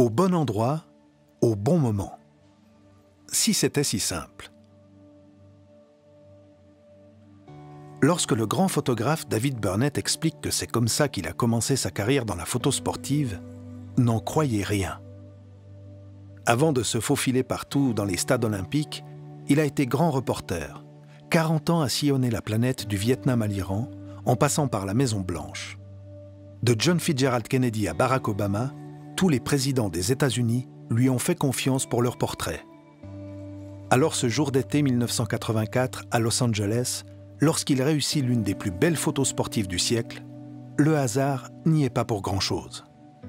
Au bon endroit, au bon moment. Si c'était si simple. Lorsque le grand photographe David Burnett explique que c'est comme ça qu'il a commencé sa carrière dans la photo sportive, n'en croyez rien. Avant de se faufiler partout dans les stades olympiques, il a été grand reporter, 40 ans à sillonner la planète du Vietnam à l'Iran, en passant par la Maison-Blanche. De John Fitzgerald Kennedy à Barack Obama, tous les présidents des États-Unis lui ont fait confiance pour leurs portraits. Alors ce jour d'été 1984 à Los Angeles, lorsqu'il réussit l'une des plus belles photos sportives du siècle, le hasard n'y est pas pour grand-chose.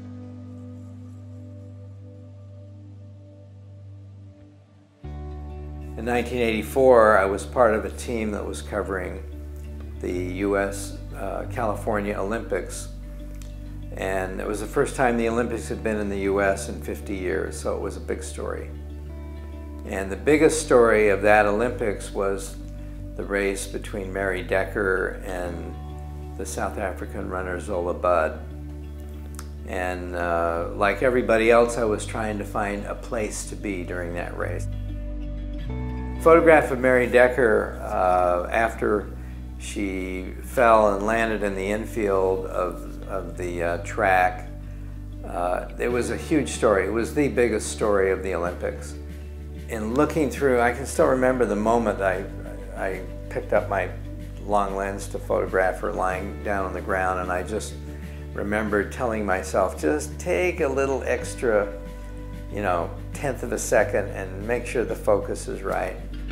In 1984, I was part of a team that was covering the U.S. California Olympics. And it was the first time the Olympics had been in the U.S. in 50 years, so it was a big story. And the biggest story of that Olympics was the race between Mary Decker and the South African runner Zola Budd. And like everybody else, I was trying to find a place to be during that race. Photograph of Mary Decker after she fell and landed in the infield of the track. It was a huge story. It was the biggest story of the Olympics. In looking through, I can still remember the moment I picked up my long lens to photograph her lying down on the ground, and I just remembered telling myself, just take a little extra, you know, 1/10 of a second and make sure the focus is right.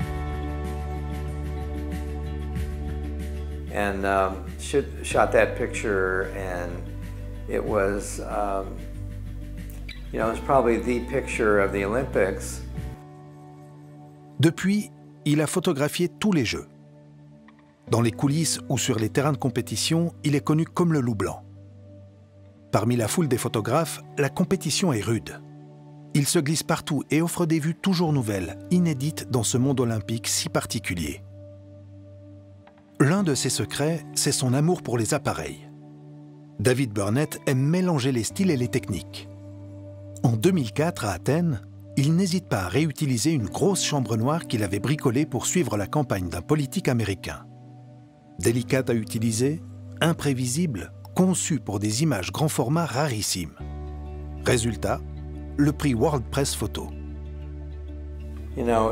And shot that picture, and it was, you know, it was probably the picture of the Olympics. Depuis, il a photographié tous les Jeux. Dans les coulisses ou sur les terrains de compétition, il est connu comme le loup blanc. Parmi la foule des photographes, la compétition est rude. Il se glisse partout et offre des vues toujours nouvelles, inédites dans ce monde olympique si particulier. L'un de ses secrets, c'est son amour pour les appareils. David Burnett aime mélanger les styles et les techniques. En 2004, à Athènes, il n'hésite pas à réutiliser une grosse chambre noire qu'il avait bricolée pour suivre la campagne d'un politique américain. Délicate à utiliser, imprévisible, conçue pour des images grand format rarissimes. Résultat, le prix World Press Photo. You know,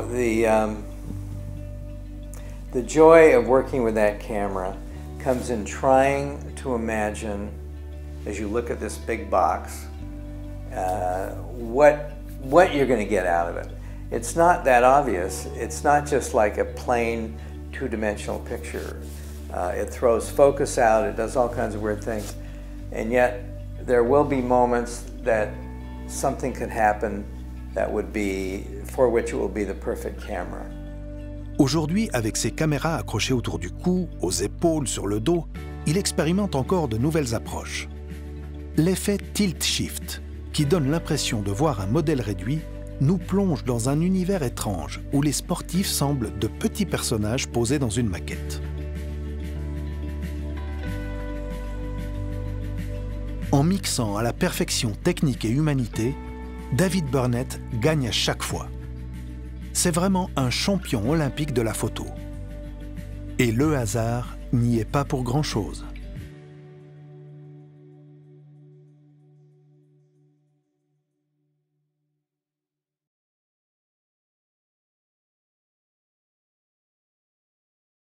the joy of working with that camera comes in trying to imagine, as you look at this big box, what you're going to get out of it. It's not that obvious. It's not just like a plain two-dimensional picture. It throws focus out, it does all kinds of weird things. And yet, there will be moments that something could happen that would be, for which it will be the perfect camera. Aujourd'hui, avec ses caméras accrochées autour du cou, aux épaules, sur le dos, il expérimente encore de nouvelles approches. L'effet tilt-shift, qui donne l'impression de voir un modèle réduit, nous plonge dans un univers étrange où les sportifs semblent de petits personnages posés dans une maquette. En mixant à la perfection technique et humanité, David Burnett gagne à chaque fois. C'est vraiment un champion olympique de la photo. Et le hasard n'y est pas pour grand-chose.